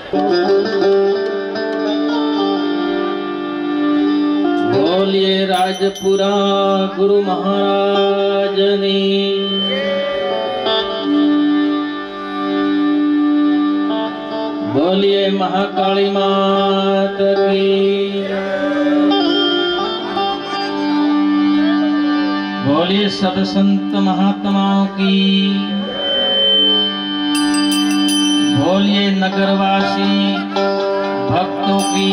बोलिए राजपुरा गुरु महाराज ने। बोलिए महाकाली मात की। बोलिए सब संत महात्माओं की। बोलिए नगरवासी भक्तों की।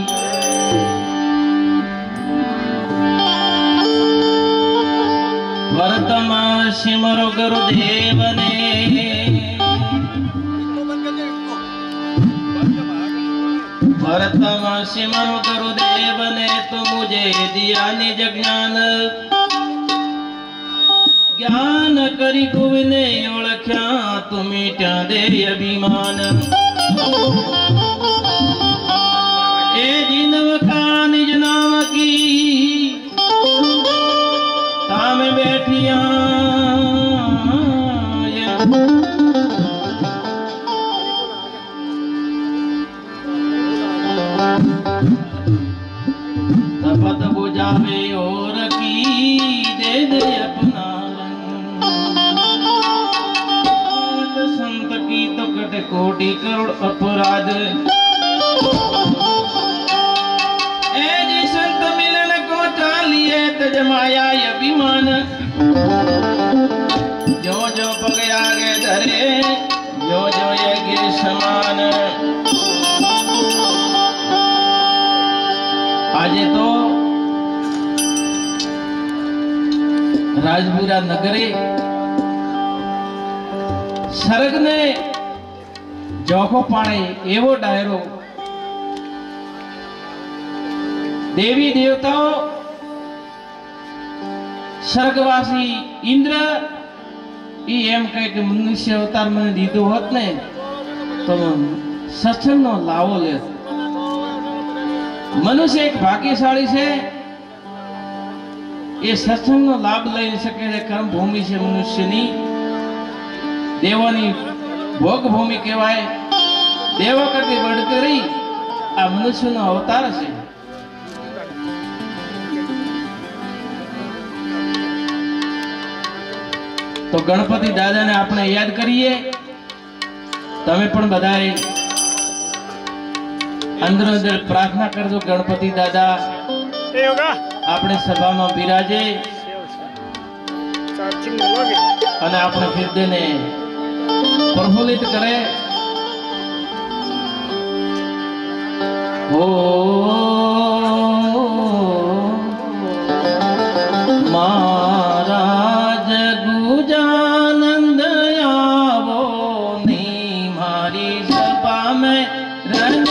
वर्तम सिमरो गुरुदेव ने। वर्तम सिमरो गुरुदेव ने तो मुझे दिया निज ज्ञान। ज्ञान करी गोविने ओळख्या तू मिट्या दे अभिमान। ए जिनव का निज नाम की ताम बैठिया। तपत बुझावे और की दे दे अपना रंग। संत की तो कट कोटि करोड़ अपराध। संत मिलन को चालिए तज माया अभिमान। जो जो पग आगे धरे जो जो यज्ञ समान। आज तो राजपुरा नगरे सर्ग ने जोखो पाणे एवो डायरो। देवी देवताओं स्वर्गवासी इंद्र एम कहे कि मनुष्य अवतार मैंने दीदो होत ने तो सत्संग नो लावो ले। मनुष्य एक भाग्यशाली से ये सत्संग नो लाभ लई सके। कर्म भूमि से मनुष्य नी देवोनी भोग भूमि कहवाय। देवो करती बढ़कर आ मनुष्य नो अवतार से। तो गणपति दादा ने आपने याद करिए। तमे पण बधाए अंदर अंदर प्रार्थना कर दो गणपति दादा अपने सभा में बिराजे और अपने हृदय ने प्रफुल्लित करे। ओ महाराज गुजानंद आवो नी मारी सभा में रंग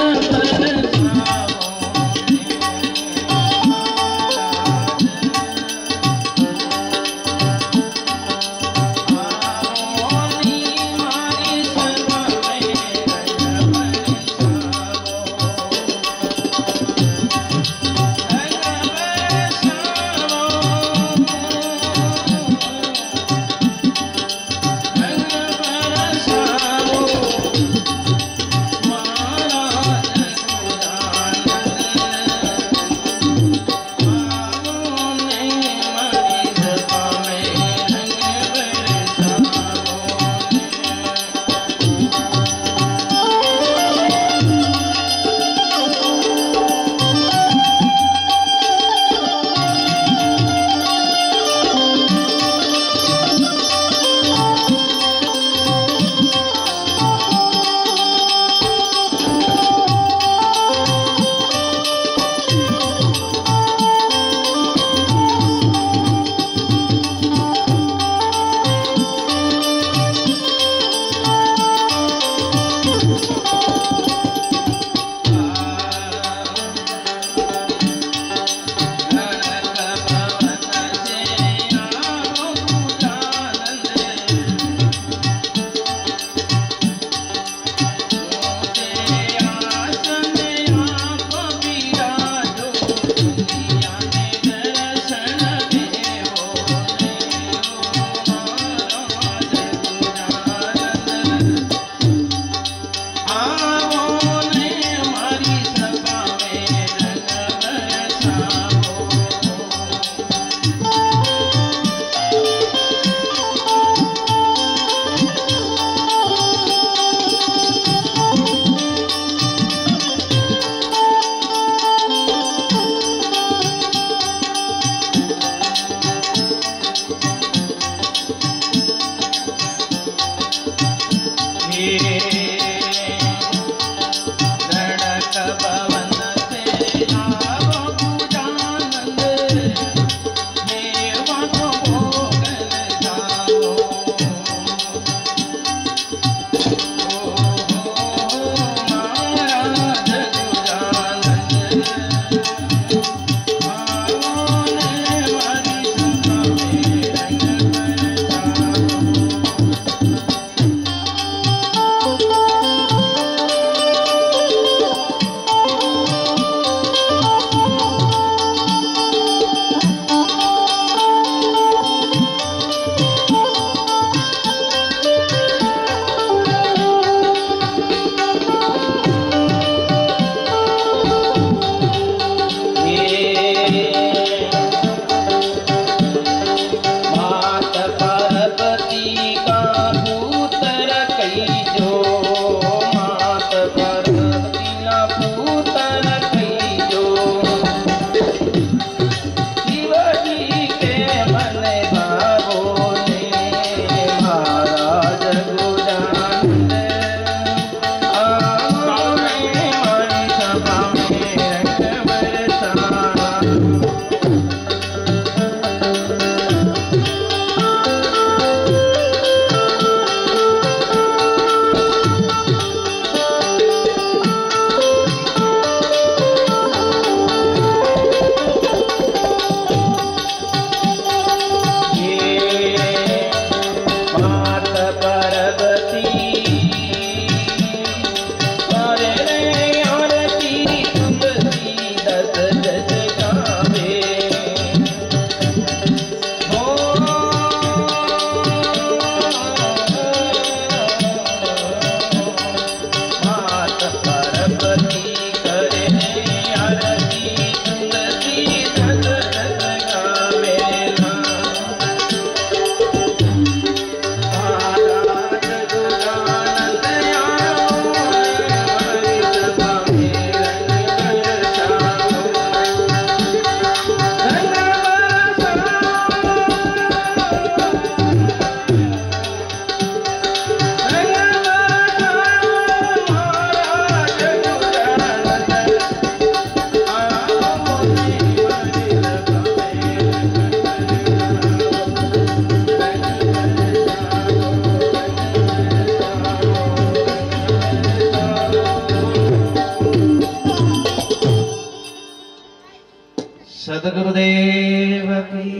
સદગુરુદેવ કી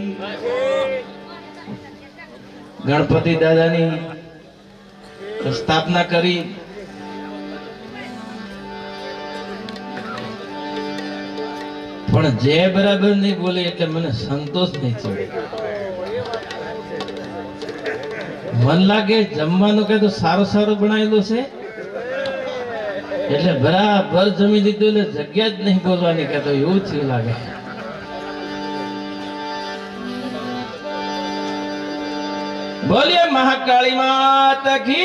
ગણપતિ દાદાની સ્થાપના કરી પણ જે બરાબર નહીં બોલે એટલે મને સંતોષ નહીં ચડે. મન લાગે જમવાનું કે તો સારું સારું બનાવેલું છે એટલે બરાબર જમી લીધું એટલે જગ્યા જ નહીં બોલવાની કહેતો એવું થયું લાગે. બોલીએ મહાકાળી માતા કી.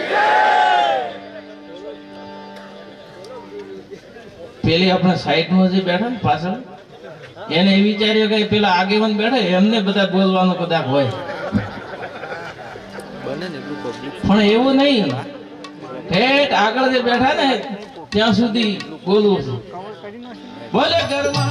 પેલી આપણે સાઈડમાં જે બેઠા ને પાછળ એને એ વિચાર્યું કે પેલા આગેવાન બેઠા એમને બધા બોલવાનું કદાચ હોય પણ એવું નહીં. ઠેઠ આગળ જે બેઠા ને ત્યાં સુધી બોલવું છે. બોલે ઘરમાં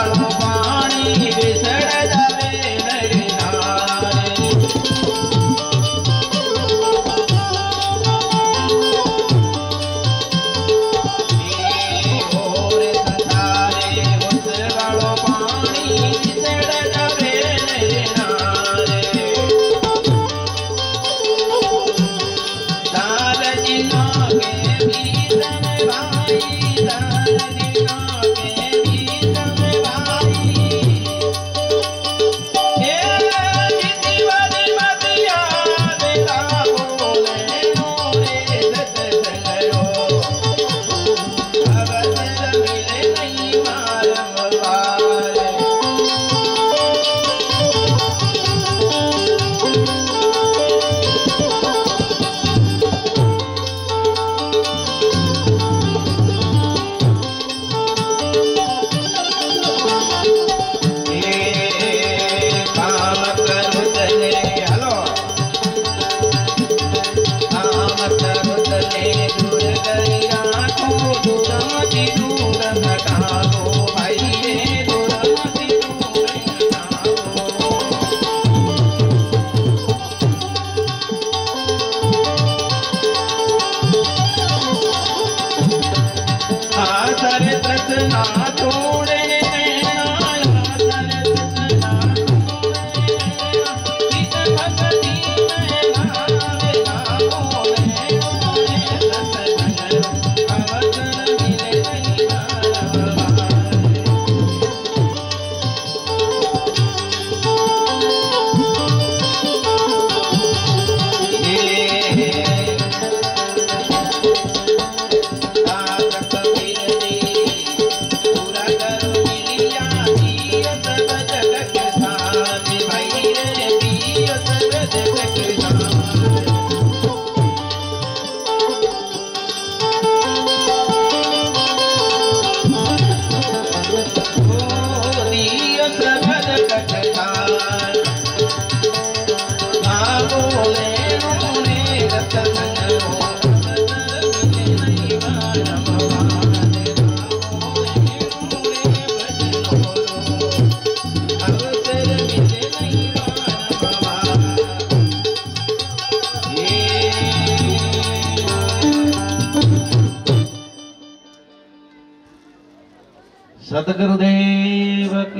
वालों पानी बिसड़ जावे नर नारे। और संसारे उस वालों पानी बिसड़ जावे नर नारे। लाल जिना के बीच में भाई, लाल जिना के बीच में भाई, ये जीवन मतिया देता बोले मोरे सत्संगरो, अवसर मिले नहीं बारंबार। काम करो तने हलो, काम करो तने दूर करी राखो, दूर मती दूर हटाओ भाई रे, दूर मती दूर हटाओ। आसर तृष्णा छोड़े नैना, आसर तृष्णा सतगुरुदेव की।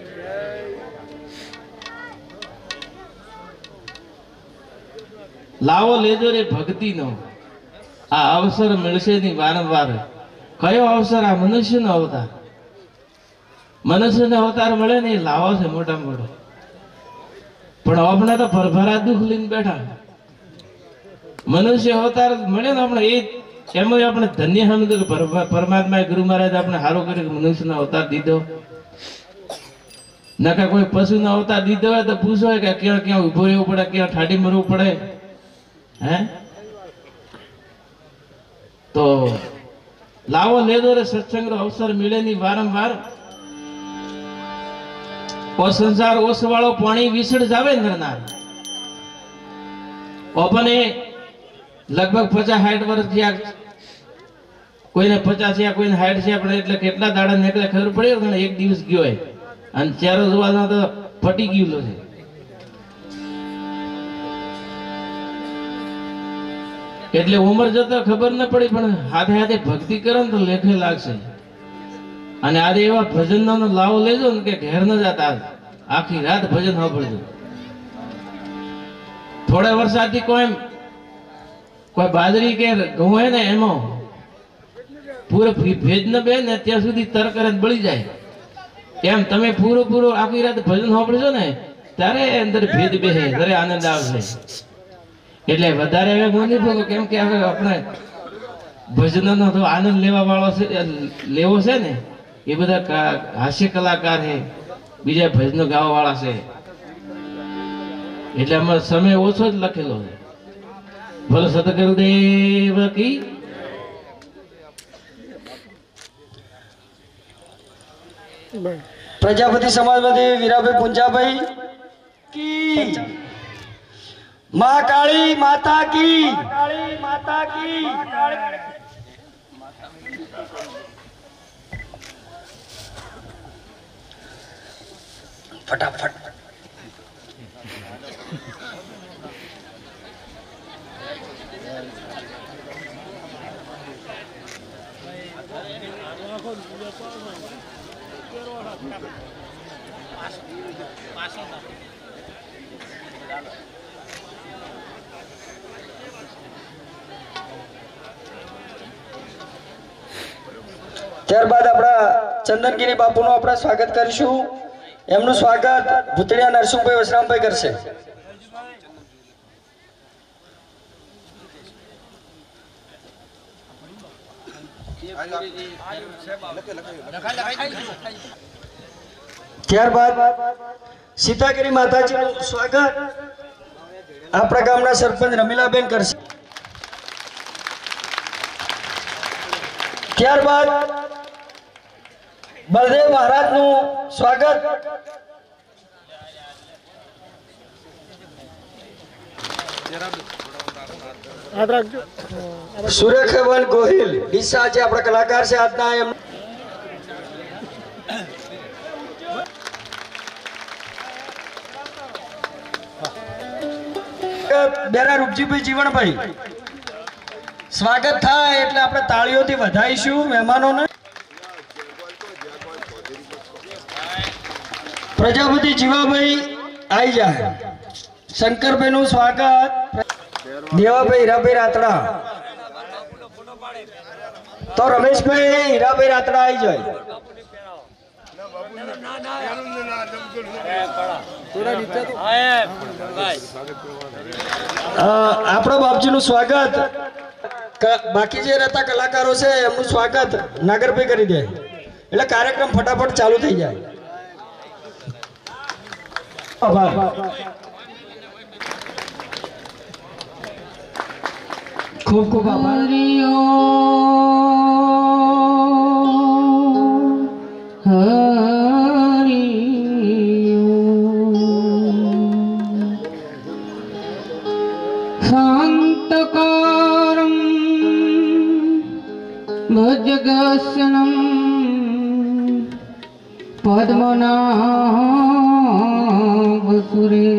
लावो लेजो रे भक्ति नो आ अवसर मिलशे नहीं वारंवार। कयो अवसर आ मनुष्य नो अवतार, मनुष्य ने अवतार मिले नहीं लावो से मोटा मोटो, पण अपने तो भरभरा दुख लीन बैठा। मनुष्य अवतार मिले ना अपने एक एम अपने धन्य हम तो परमात्मा गुरु महाराज अपने हारो कर मनुष्य नो अवतार दीधो। नका कोई पशु नो अवतार दीधो है तो पूछो है कि क्या क्या उभो रहवो पड़े, क्या ठाडी मरवू पड़े हैं। तो लावो लेदो रे सत्संग रो अवसर मिले नहीं वारंवार। और संसार ओस वालो पानी विसड़ जावे नरनार। अपने लगभग 50-60 वर्ष थया, कोઈને 50 થયા, કોઈને 60 થયા, પણ એટલે કેટલા દાડા નીકળે ખબર પડી કે એક દિવસ ગયો હોય અને ચારો જોવા તો ફટી ગયું છે। એટલે ઉંમર જતા ખબર ન પડી, પણ હાથે હાથે ભક્તિ કરે ને તો લેખે લાગશે। અને આજે એવા ભજનનો લાવો લેજો ને કે ઘેર ન જાતા, આખી રાત ભજન સાંભળજો। થોડા વર્ષાથી कोई बाजरी के घઉં है ने एमो पूरे भेज न बे ने त्या सुधी तर करे बળી જાય। એમ તમે પૂરો પૂરો આખી રાત ભજન સાંભળજો ને ત્યારે અંદર ભેદ બેહે, ત્યારે આનંદ આવશે। એટલે વધારે હવે હું નહીં બોલું, કેમ કે હવે આપણે ભજનનો તો આનંદ લેવા વાળો છે, લેવો છે ને એ બધા હાસ્ય કલાકાર છે, બીજા ભજનો ગાવા વાળા છે। એટલે અમારો સમય ઓછો જ લખેલો છે। बोलो सतगुरुदेव की। प्रजापति समाजवादी वीराभाई पुंजाभाई की, माँ काली माता की, माता की। ફટાફટ ત્યારબાદ આપણા ચંદનગીરી બાપુનું આપણે સ્વાગત કરીશું. એમનું સ્વાગત ભૂતળિયા નરસિંહભાઈ વસરામભાઈ કરશે. ત્યારબાદ સીતાગીરી માતાજીનું સ્વાગત આપણા ગામના સરપંચ રમીલાબેન કરશે. ત્યારબાદ બળદેવ મહારાજનું સ્વાગત સુરેખવન ગોહિલ ડીસા જે આપણા કલાકાર છે આજના એમ બેરા રૂપજીભાઈ જીવણભાઈ સ્વાગત થાય એટલે આપણે તાળીઓથી વધાવીશું મહેમાનોને. પ્રજાપતિ જીવાભાઈ આવી જાય. શંકરભાઈ નું સ્વાગત. દેવાભાઈ હીરાભાઈ રાતડા તો રમેશભાઈ હીરાભાઈ રાતડા આવી જાય. આપણો બાપજીનું સ્વાગત. બાકી જે રહેતા કલાકારો છે એમનું સ્વાગત નાગરભાઈ કરી દે એટલે કાર્યક્રમ ફટાફટ ચાલુ થઈ જાય. ખૂબ ખૂબ આભાર. શાંતકારં ભજગસ્યનં પદ્મનાભસુરે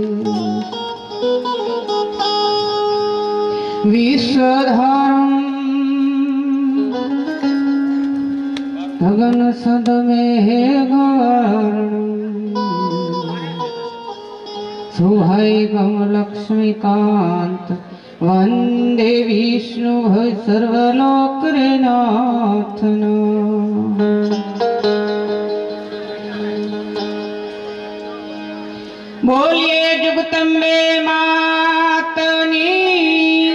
વિશ્વધારં ગગન સદમેઘવર્ણં શુભાયગમ લક્ષ્મીકાંત વંદે વિષ્ણુ સર્વલોકનાથન. બોલીએ જગદંબે માતની.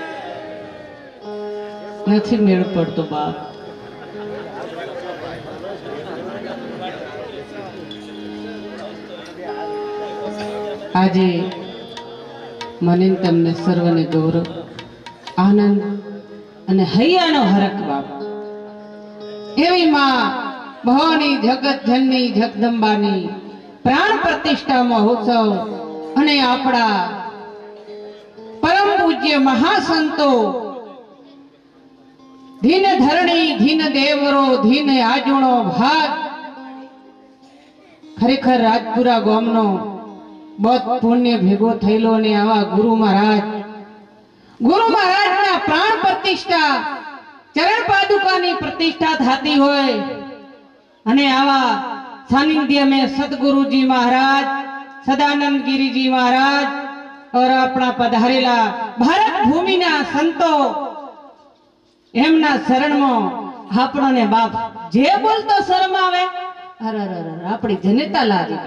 નથી મેળ પડતો બાપ. આજે મને તમને સર્વને ગૌરવ, આનંદ અને હૈયાનો હરખ બાપ. એવી માં ભવાની જગત જનની જગદંબાની પ્રાણ પ્રતિષ્ઠા મહોત્સવ અને આપણા પરમ પૂજ્ય મહાસંતો ધીન ધરણી ધીન દેવરો ધીન આજુણો ભાગ ખરેખર રાજપુરા ગામનો બહુ પુણ્ય ભેગો થયેલો ને આવા ગુરુ મહારાજના પ્રાણ પ્રતિષ્ઠા ચરણ પાદુકાની પ્રતિષ્ઠા થતી હોય અને આવા સાનિધ્ય में सतगुरुजी महाराज सदानंद गिरी जी महाराज और अपना पधारेला भारत भूमि ना संतो एमना शरण में आपने बाप जे बोलतो शर्म आवे. अरे अपनी जनता लागे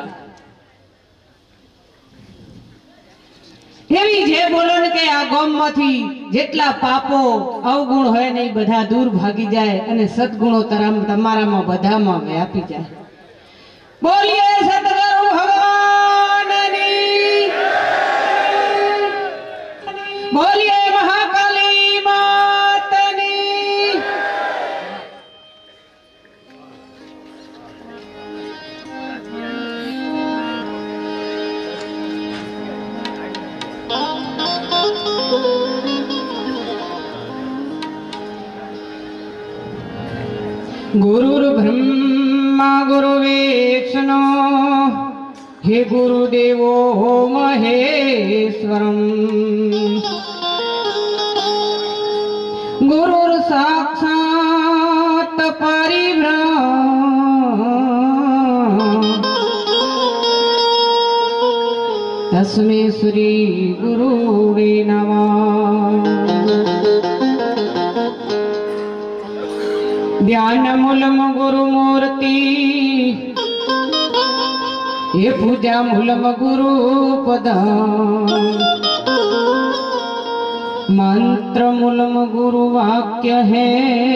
એવી જે બોલો ને કે આ ગામમાંથી જેટલા પાપો અવગુણ હોય ને એ બધા દૂર ભાગી જાય અને સદગુણો તમારામાં બધામાં વ્યાપી જાય. બોલીએ સતગુરુ ભગવાનની, બોલીએ મહાકાલી માતની. गुरुर्ब्रह्मा गुरुर्विष्णु हे गुरुदेवो महेश्वरम गुरुर साक्षात् परिब्रह्म तस्मै श्री गुरुवे नमः। ध्यानमूलम गुरुमूर्ति ये पूजा मूलम गुरुपद मंत्र मूलम गुरुवाक्य है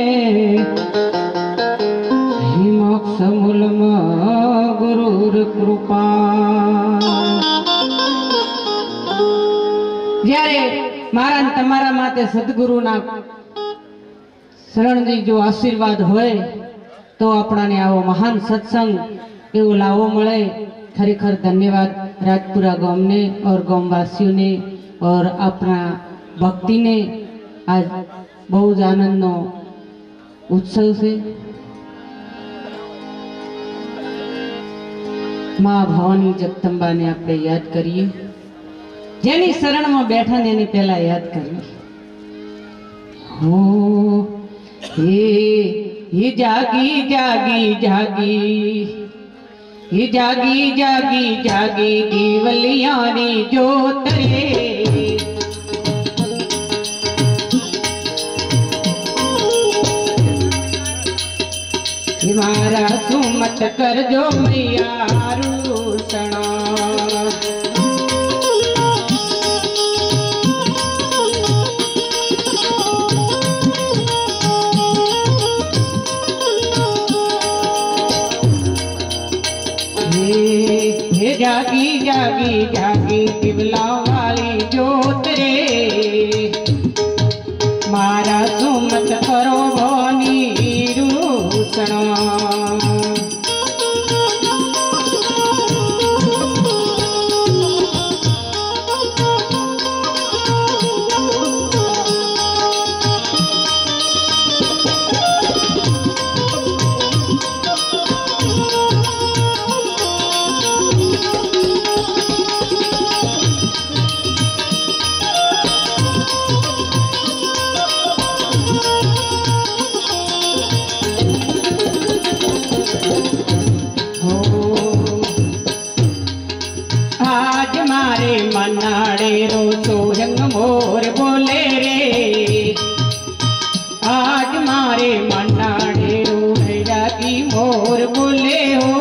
मोक्ष मूलम गुरुर कृपा। જ્યારે મારા ને તમારા માટે સદગુરુના શરણજી જો આશીર્વાદ હોય તો આપણાને આવો મહાન સત્સંગ એવો લાવો મળે। ખરેખર ધન્યવાદ રાજપુરા ગામને और ગામવાસીઓને और આપણા ભક્તિને। आज બહુ જ આનંદનો ઉત્સવ છે। માં ભવાની જગદંબાને આપણે યાદ કરીએ, જેની શરણમાં બેઠા ને એની પહેલા યાદ કરીએ। हो ये जागी जागी जागी ये जागी जागी जागी दीवलियानी जोत रे मारा सुमत कर जो मैया रूषणा जागी जागी जागी दिवला वाली जोत रे मारा सुमत करो भवानी रूषणा। आज मारे मनाड़े रो सोहंग मोर बोले रे आज मारे मनाड़े रो जागी मोर बोले हो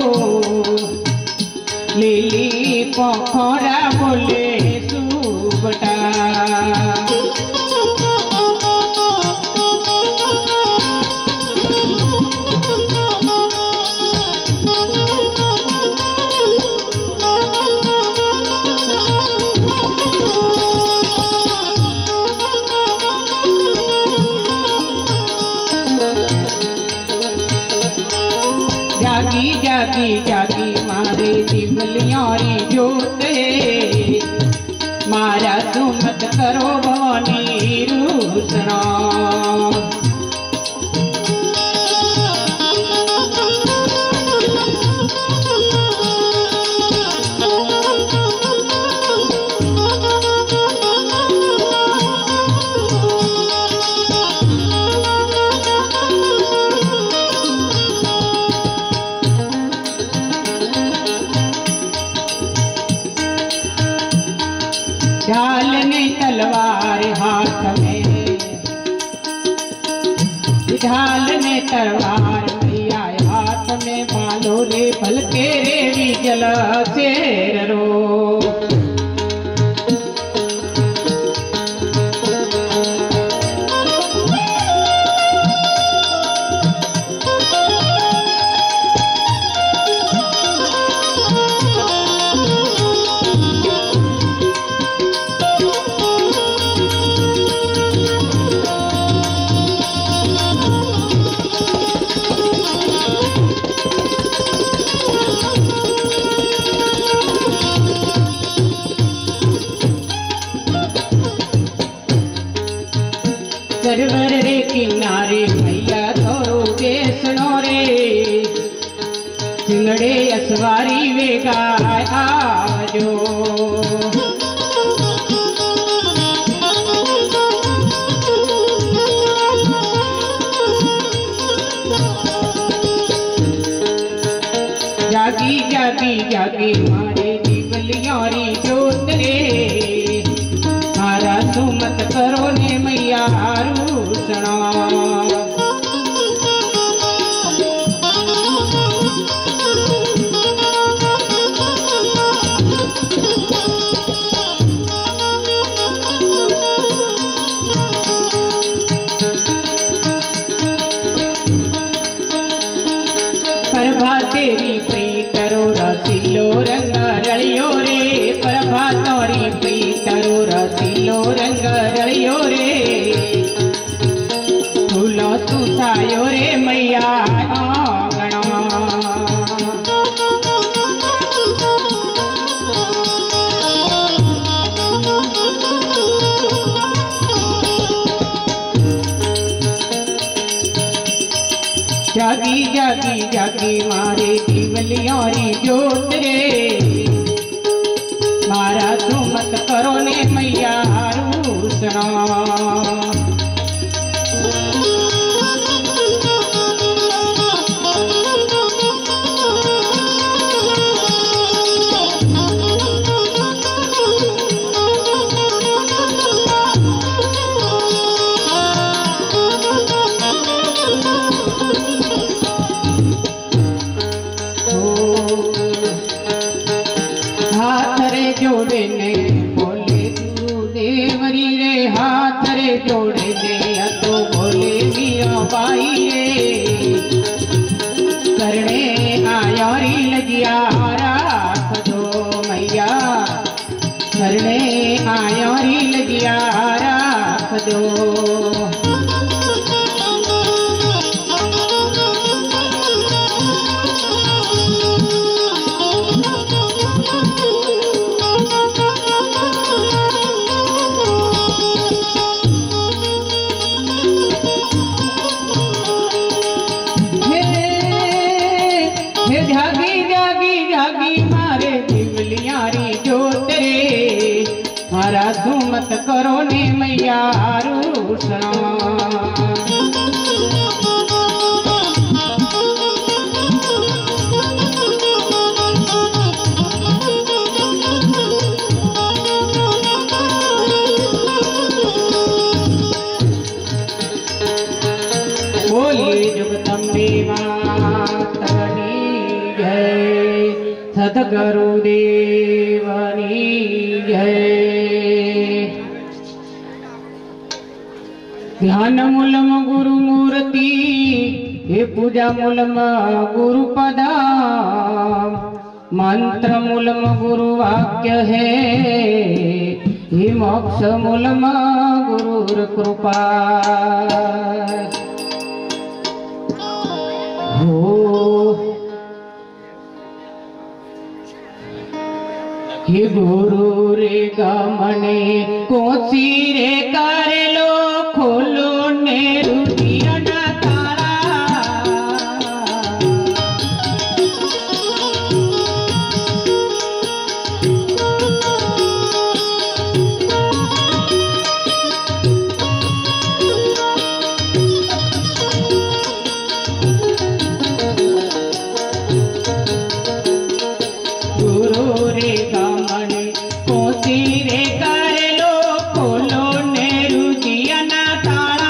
लीली पोखरा बोले सुबटा जागी जागी जागी मारे दिवलियारी जोत मारा सुमत करो भवानी रूषणा। ढाल ने तलवार हाथ में ढाल ने तलवार भैया हाथ में बालो रे भलके रे विजल शेर रो वारी वे गाय आजो। जागी जागी जागी मारे दीवलियारी जोत रे, मारा सुमत करो ने मैया रूसना। प्रभा तेरी प्री करो रसीलो रंग रलियो रे, प्रभा तोरी प्री करो रसीलो रंग रलियो रे, फूलो सुसायो रे मैया आंगणा। जागी जागी जागी मारे दीवलियारी जोत रे, मारा सुमत करो ने मैया रूसना। हाथ रे जोड़े ने बोले तू देवरी रे, हाथ रे जोड़े ने तो बोले मिया बाई रे, करने आयारी लगिया राख दो मैया, करने आयारी लगिया राख दो। जागी जागी जागी मारे दीवलियारी जोत रे, मारा सुमत करो ने मैया रूसना। बोली जगदम्बे मातनी जय, सद्गुरु देवनी जय। ध्यान मूलम गुरु मूर्ति, हे पूजा मूलम गुरु पदा, मंत्र मूलम गुरु वाक्य है, हे मोक्ष मूलम गुरुर कृपा। हे गुरु रे गमने कोसी रे करे लो, खोलो ने रुदिया ना तारा। गुरु रे गमने कोसी रे करे लो, खोलो ने रुदिया ना तारा।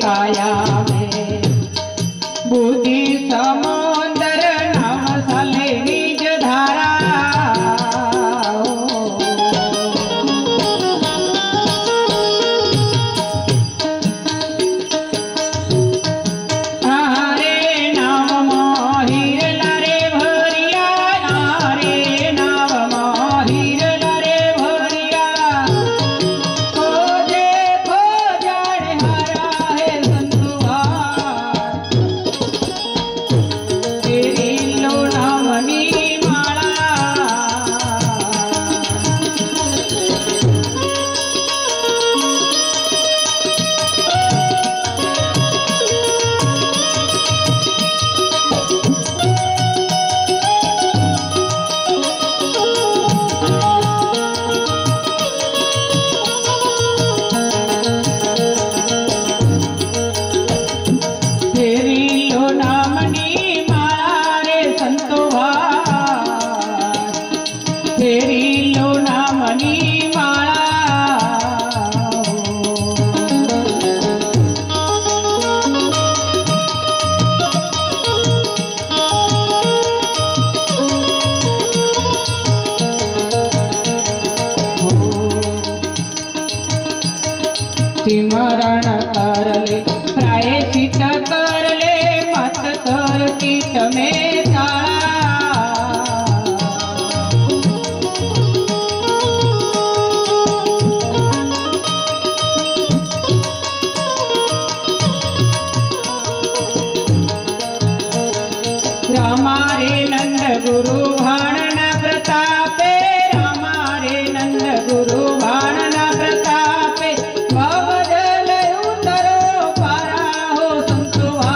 काया में बुद्धि समुद्र नाम साले निज धारा सिमरण कर ले प्रायश्चित कर ले मत कर चित में तारा रामारे नंद गुरु भाणन प्रतापे रामारे नंद गुरु भाणन प्रतापे बदल उतरो पारा हो संतुआ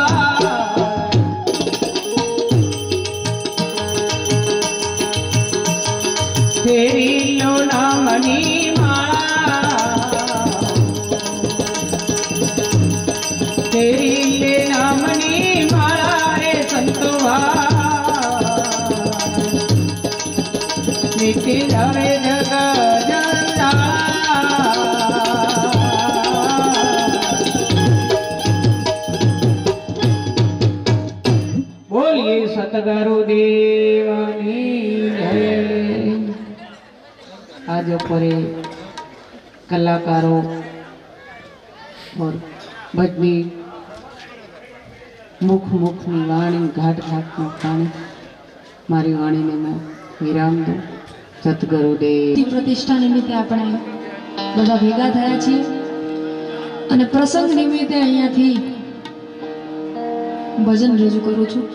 तेरी लो नामनी माला तेरी ले नामनी माला रे संतुआ मिटी जावे जग जंजाला बोलिए सतगुरु देवनी जय। आज परे कलाकारों और भजनी मुख मुखनी वाणी घाट घाट में पाणी मारी वाणी ने मैं विराम दूं। सतगुरुदेव प्रतिष्ठा निमित्ते આપણે બધા ભેગા થયા છીએ અને પ્રસંગ નિમિત્તે અહીંયાથી ભજન રજૂ કરું છું।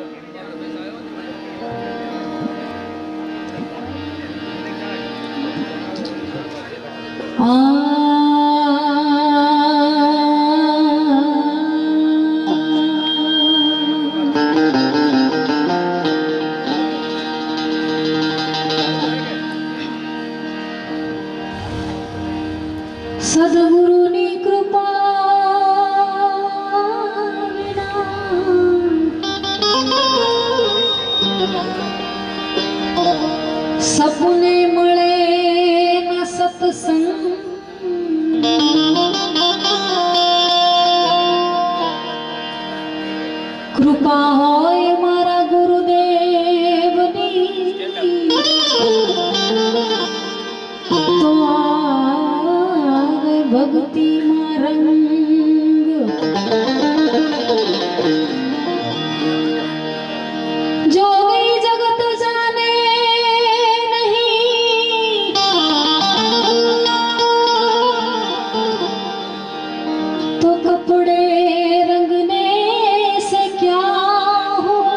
સદગુરુની કૃપા વિના સપને મળે ન સત્સંગ કૃપા હોય મારા ગુરુદેવની તો भक्ति रंग जो गई जगत जाने नहीं तो कपड़े रंगने से क्या हुआ।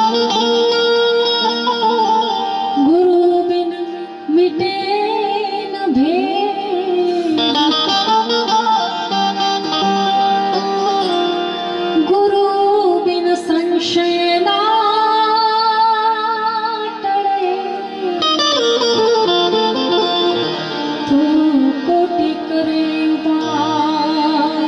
गुरु बिन मिटे न भेद, गुरु बिन संशय ना टळे, तू कोटि करे उपाय।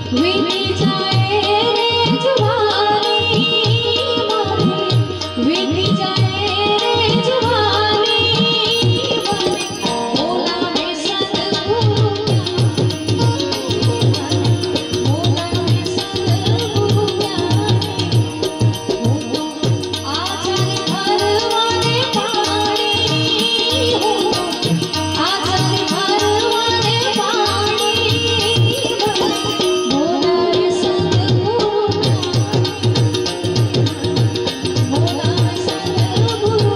વીતી જાય રે જવાની મારી વીતી જાય રે જવાની બોલાવે સદગુરુ બોલાવે સદગુરુ હું તો આચાર્ય ભરવાને પાણી હું તો આચાર્ય ભરવાને પાણી બોલાવે સદગુરુ બોલાવે સદગુરુ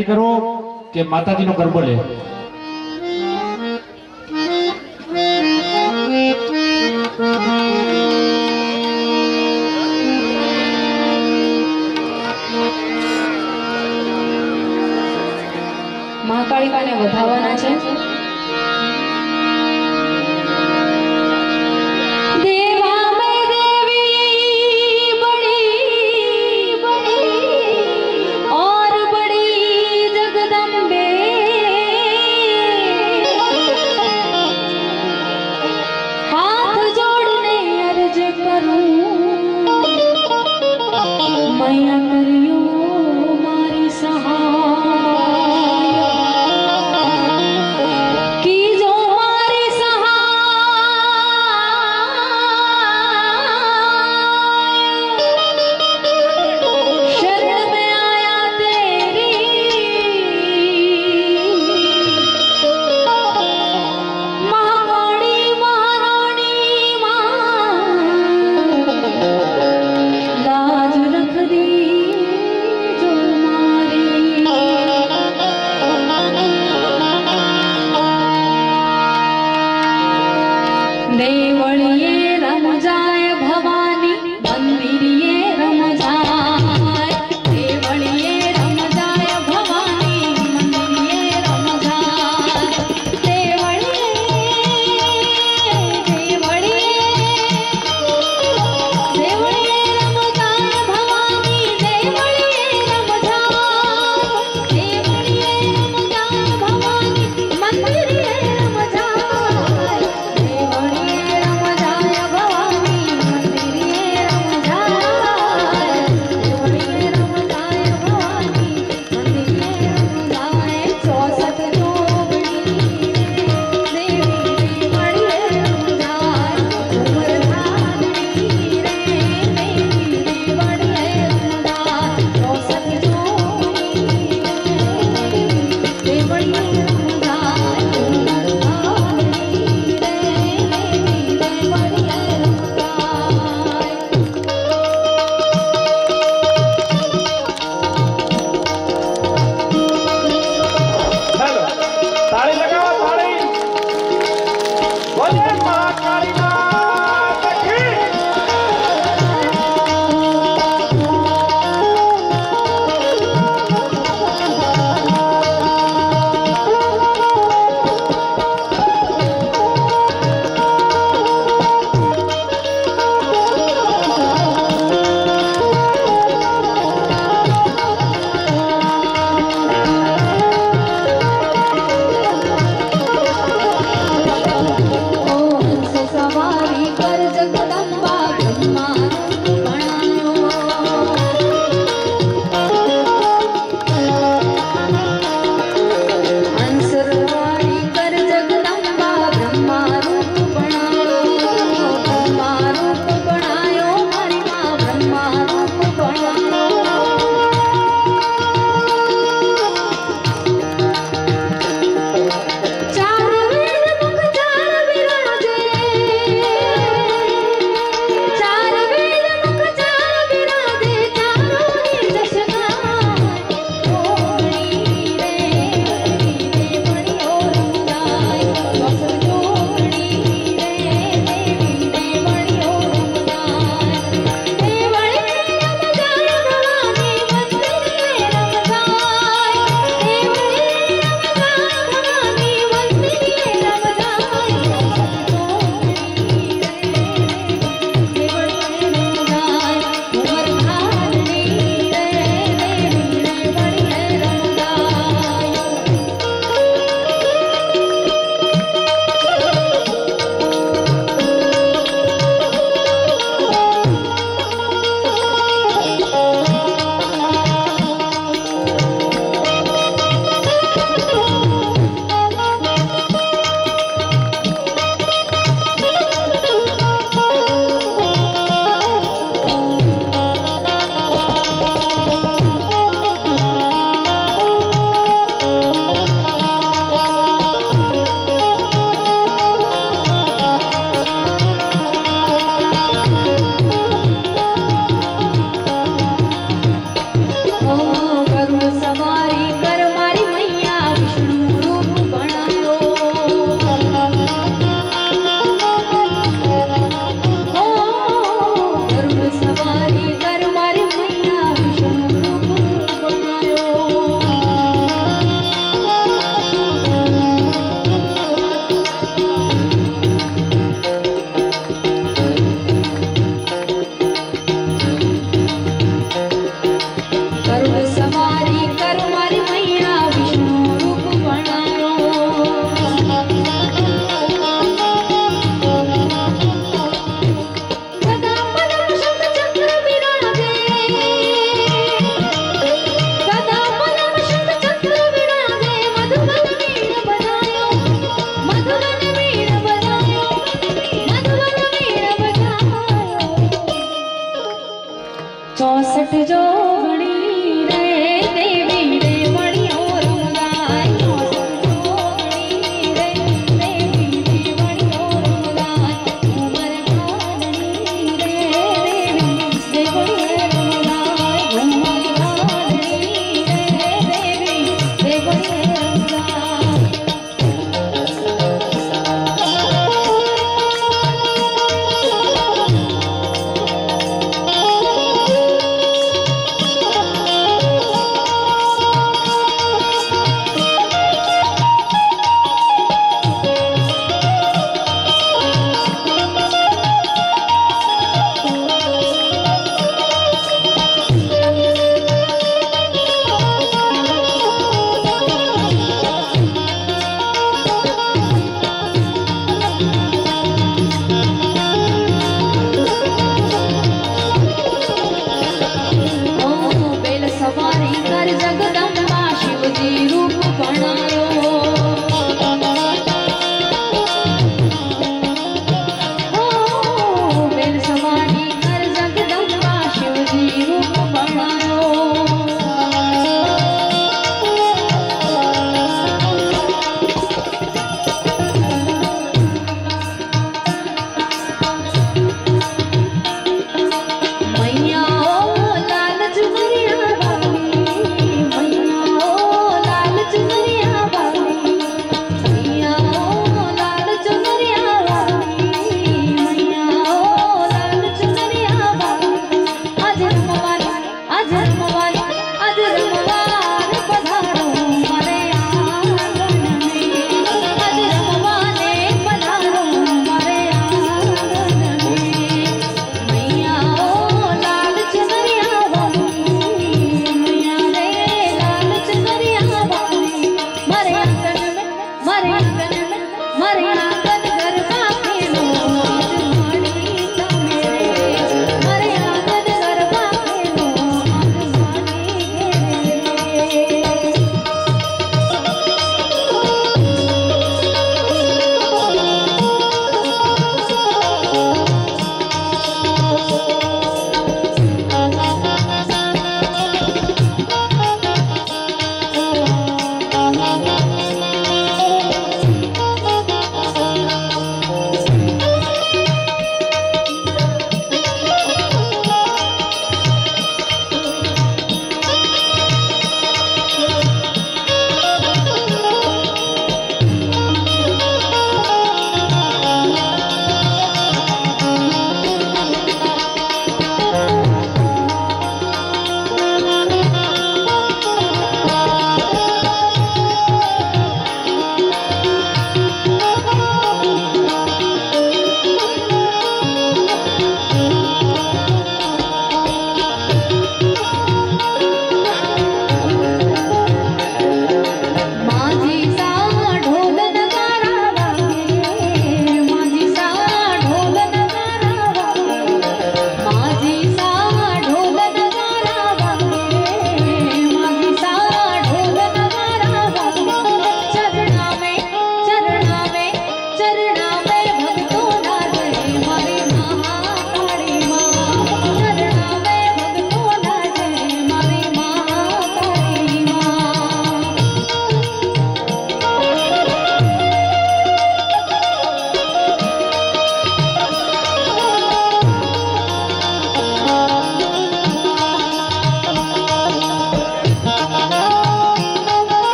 विनती करूं कि माताजी नो गरबो ले। મહાકાળીમાને વધાવવાના છે।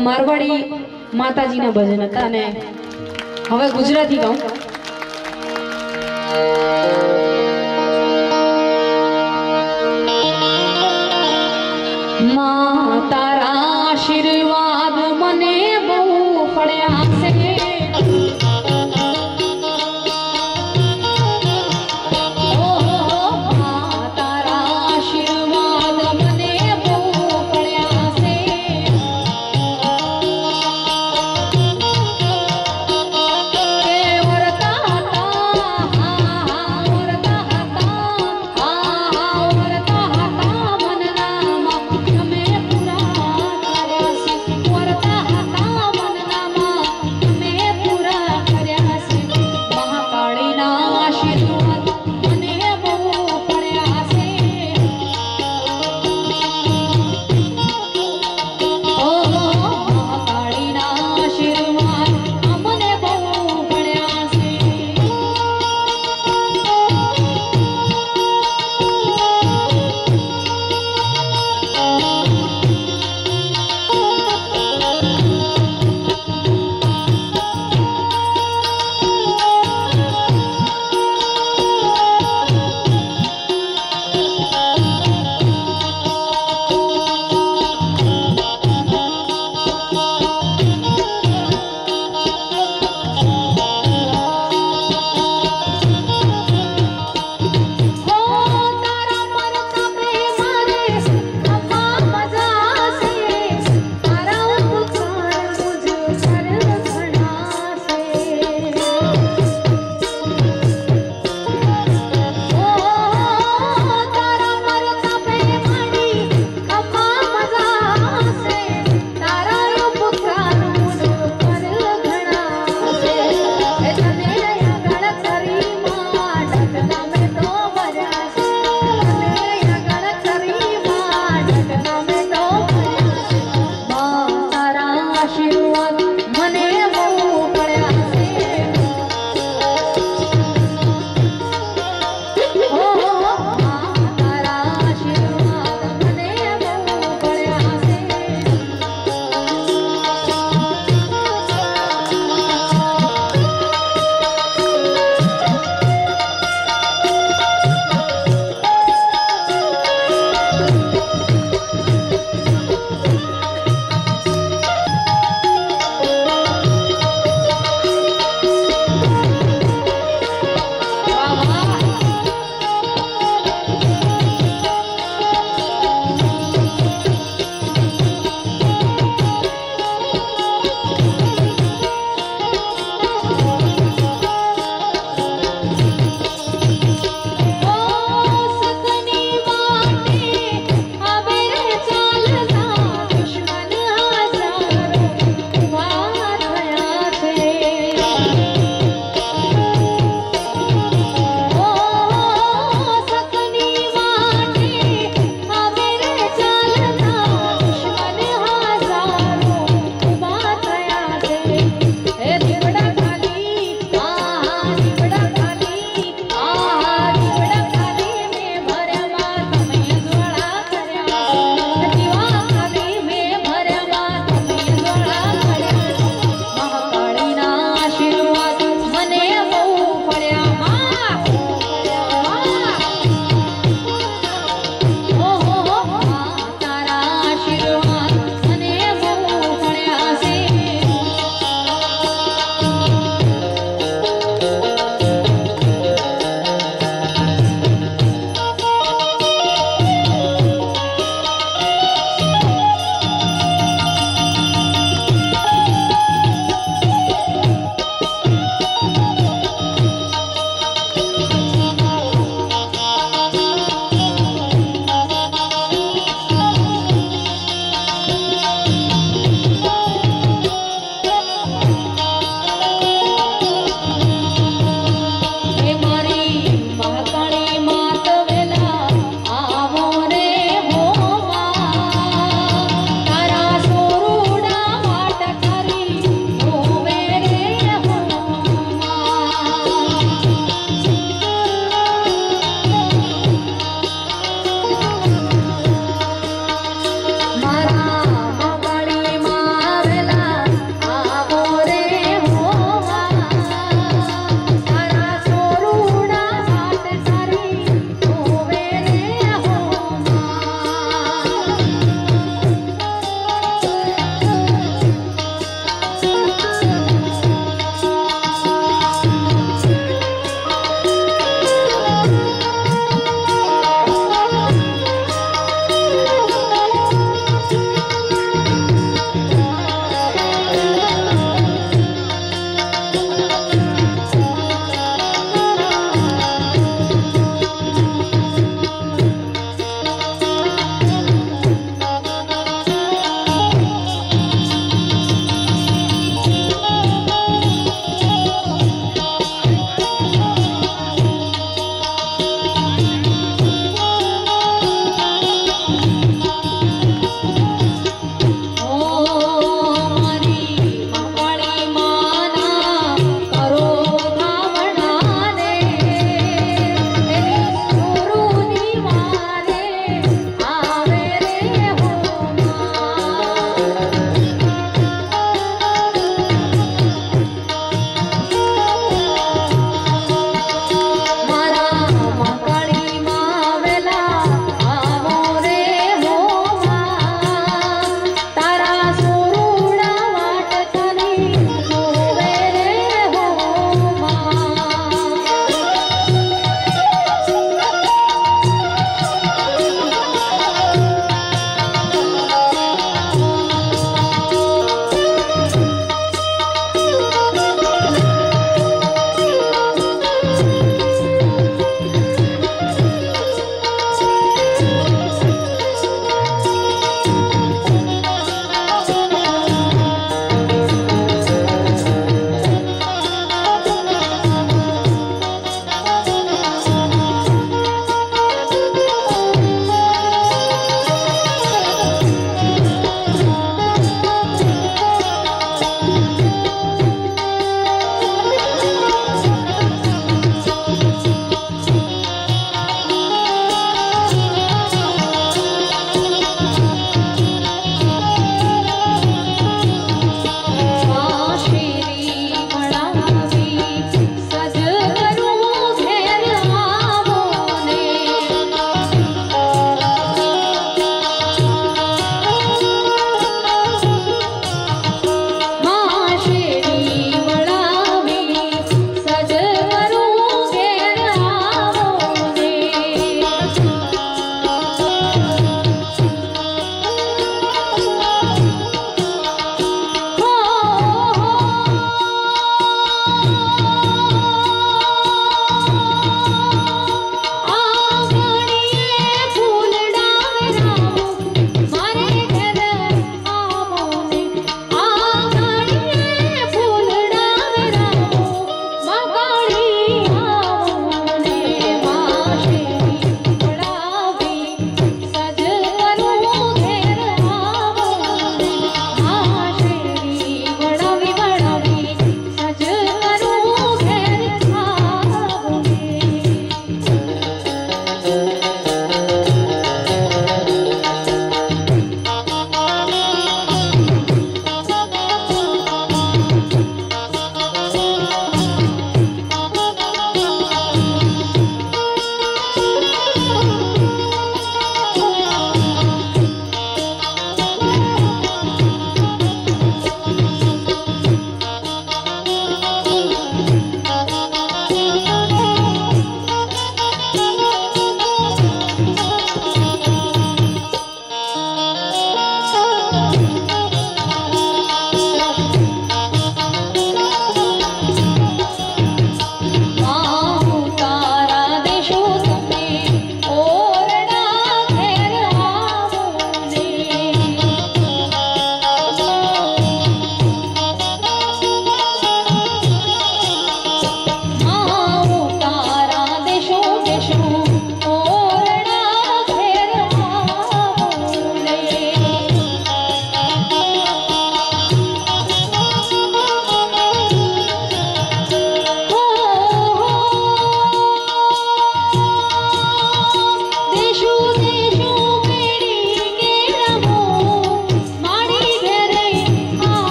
મારવાડી માતાજીના ભજન હતા અને હવે ગુજરાતી ગાઉં. માં તારા આશીર્વાદ મને બહુ પડ્યા છે.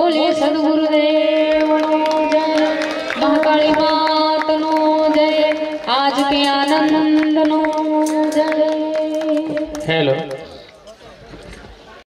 बोले सदगुरुदेव जय, महाकाली मात नो जय। आज के आनंद